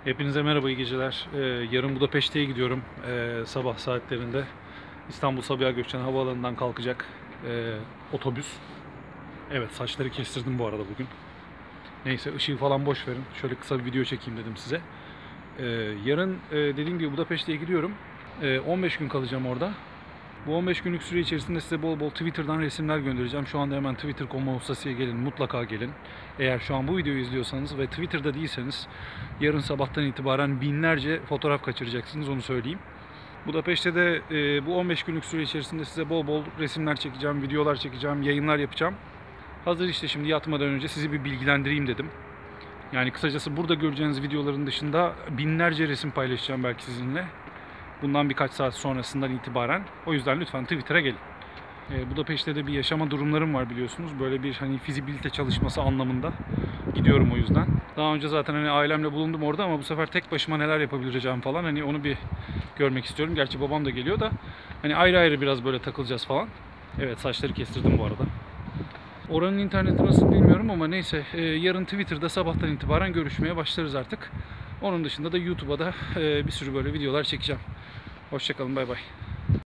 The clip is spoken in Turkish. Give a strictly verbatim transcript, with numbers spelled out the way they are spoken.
Hepinize merhaba, iyi geceler. Ee, yarın Budapeşte'ye gidiyorum. Ee, sabah saatlerinde İstanbul Sabiha Gökçen Havaalanı'ndan kalkacak ee, otobüs. Evet, saçları kestirdim bu arada bugün. Neyse, ışığı falan boş verin. Şöyle kısa bir video çekeyim dedim size. Ee, yarın e, dediğim gibi Budapeşte'ye gidiyorum. Ee, on beş gün kalacağım orada. Bu on beş günlük süre içerisinde size bol bol Twitter'dan resimler göndereceğim. Şu anda hemen twitter nokta com ustasıya gelin, mutlaka gelin. Eğer şu an bu videoyu izliyorsanız ve Twitter'da değilseniz yarın sabahtan itibaren binlerce fotoğraf kaçıracaksınız, onu söyleyeyim. Budapeşte de e, bu on beş günlük süre içerisinde size bol bol resimler çekeceğim, videolar çekeceğim, yayınlar yapacağım. Hazır işte şimdi yatmadan önce sizi bir bilgilendireyim dedim. Yani kısacası burada göreceğiniz videoların dışında binlerce resim paylaşacağım belki sizinle. Bundan birkaç saat sonrasından itibaren. O yüzden lütfen Twitter'a gelin. E, Budapeşte de bir yaşama durumlarım var biliyorsunuz. Böyle bir hani fizibilite çalışması anlamında gidiyorum o yüzden. Daha önce zaten hani ailemle bulundum orada ama bu sefer tek başıma neler yapabileceğim falan hani onu bir görmek istiyorum. Gerçi babam da geliyor da hani ayrı ayrı biraz böyle takılacağız falan. Evet, saçları kestirdim bu arada. Oranın interneti nasıl bilmiyorum ama neyse, e, yarın Twitter'da sabahtan itibaren görüşmeye başlarız artık. Onun dışında da YouTube'a da e, bir sürü böyle videolar çekeceğim. Hoşçakalın, bay bay.